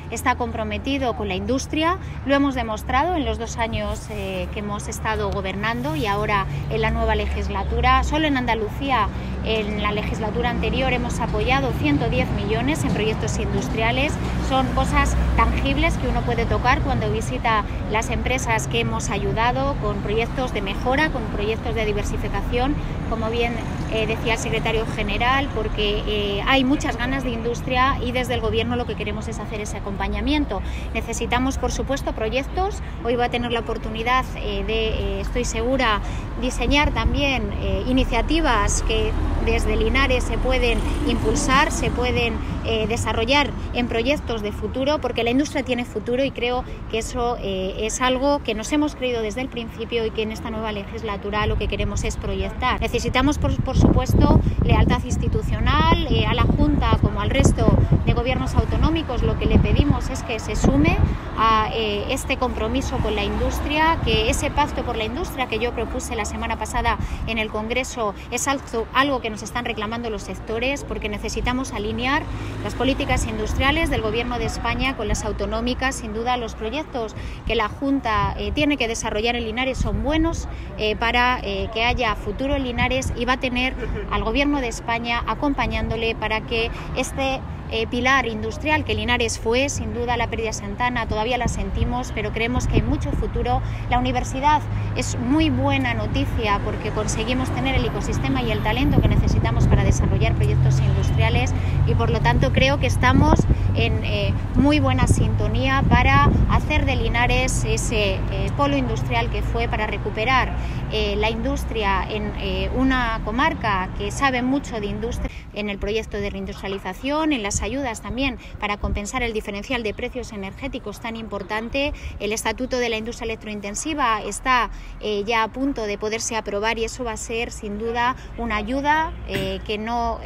está comprometido con la industria. Lo hemos demostrado en los 2 años que hemos estado gobernando y ahora en la nueva legislatura. Solo en Andalucía, en la legislatura anterior, hemos apoyado 110 millones en proyectos industriales. Son cosas tangibles que uno puede tocar cuando visita las empresas que hemos ayudado, con proyectos de mejora, con proyectos de diversificación, como bien decía el secretario general, porque hay muchas ganas de industria y desde el Gobierno lo que queremos es hacer ese acompañamiento. Necesitamos, por supuesto, proyectos. Hoy va a tener la oportunidad de, estoy segura, diseñar también iniciativas que desde Linares se pueden impulsar, se pueden desarrollar en proyectos de futuro, porque la industria tiene futuro y creo que eso es algo que nos hemos creído desde el principio y que en esta nueva legislatura lo que queremos es proyectar. Necesitamos, por supuesto, lealtad institucional a la Junta como al resto de gobiernos autonómicos. Lo que le pedimos es que se sume a este compromiso con la industria, que ese pacto por la industria que yo propuse la semana pasada en el Congreso es algo que nos están reclamando los sectores, porque necesitamos alinear las políticas industriales del Gobierno de España con las autonómicas. Sin duda, los proyectos que la Junta tiene que desarrollar en Linares son buenos para que haya futuro en Linares, y va a tener al Gobierno de España acompañándole para que este pilar industrial que Linares fue, sin duda la pérdida de Santana todavía la sentimos, pero creemos que hay mucho futuro. La universidad es muy buena noticia porque conseguimos tener el ecosistema y el talento que necesitamos para desarrollar proyectos industriales, y por lo tanto creo que estamos en muy buena sintonía para hacer de Linares ese polo industrial que fue, para recuperar la industria en una comarca que sabe mucho de industria, en el proyecto de reindustrialización, en las ayudas también para compensar el diferencial de precios energéticos tan importante. El Estatuto de la Industria Electrointensiva está ya a punto de poderse aprobar, y eso va a ser sin duda una ayuda que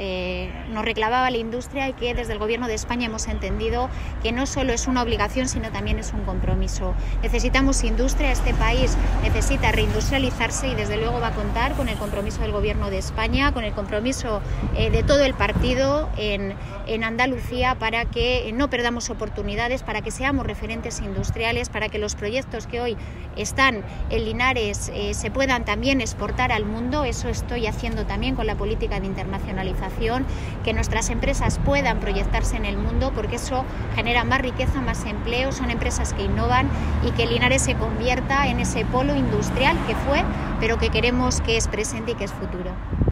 nos reclamaba la industria, y que desde el Gobierno de España hemos entendido que no solo es una obligación sino también es un compromiso. Necesitamos industria, este país necesita reindustrializarse, y desde luego va a contar con el compromiso del Gobierno de España, con el compromiso de todo el partido en Andalucía, para que no perdamos oportunidades, para que seamos referentes industriales, para que los proyectos que hoy están en Linares se puedan también exportar al mundo. Eso estoy haciendo también con la política de internacionalización, que nuestras empresas puedan proyectarse en el mundo, porque eso genera más riqueza, más empleo. Son empresas que innovan, y que Linares se convierta en ese polo industrial que fue, pero que queremos que es presente y que es futuro.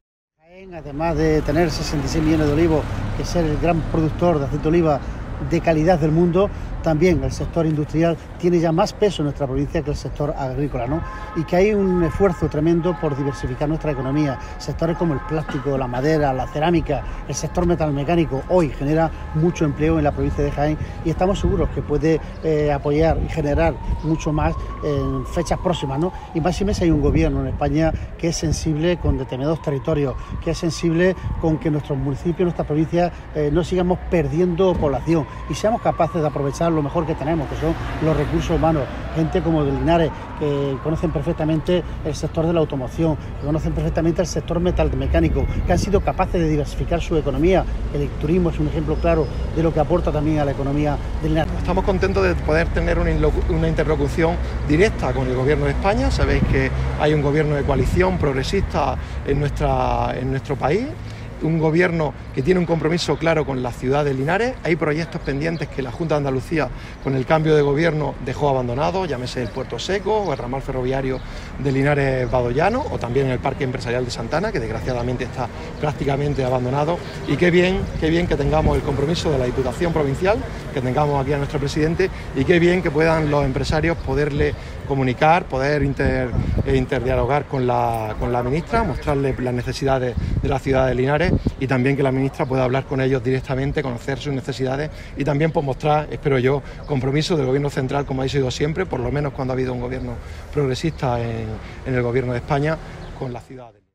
Además de tener 66 millones de olivos, que es ser el gran productor de aceite de oliva de calidad del mundo, también el sector industrial tiene ya más peso en nuestra provincia que el sector agrícola, ¿no? Y que hay un esfuerzo tremendo por diversificar nuestra economía. Sectores como el plástico, la madera, la cerámica, el sector metalmecánico hoy genera mucho empleo en la provincia de Jaén, y estamos seguros que puede apoyar y generar mucho más en fechas próximas, ¿no? Y más si mes hay un gobierno en España que es sensible con determinados territorios, que es sensible con que nuestros municipios, nuestra provincia, no sigamos perdiendo población y seamos capaces de aprovechar lo mejor que tenemos, que son los recursos humanos. Gente como de Linares, que conocen perfectamente el sector de la automoción, que conocen perfectamente el sector metalmecánico, que han sido capaces de diversificar su economía. El turismo es un ejemplo claro de lo que aporta también a la economía de Linares. Estamos contentos de poder tener una interlocución directa con el Gobierno de España. Sabéis que hay un gobierno de coalición progresista en nuestro país, un gobierno que tiene un compromiso claro con la ciudad de Linares. Hay proyectos pendientes que la Junta de Andalucía, con el cambio de gobierno, dejó abandonados, llámese el Puerto Seco o el ramal ferroviario de Linares-Badollano, o también el Parque Empresarial de Santana, que desgraciadamente está prácticamente abandonado. Y qué bien que tengamos el compromiso de la Diputación Provincial, que tengamos aquí a nuestro presidente, y qué bien que puedan los empresarios poderle comunicar, poder interdialogar con la ministra, mostrarle las necesidades de la ciudad de Linares, y también que la ministra pueda hablar con ellos directamente, conocer sus necesidades, y también pues mostrar, espero yo, compromiso del Gobierno central, como ha sido siempre, por lo menos cuando ha habido un gobierno progresista en el Gobierno de España, con la ciudad.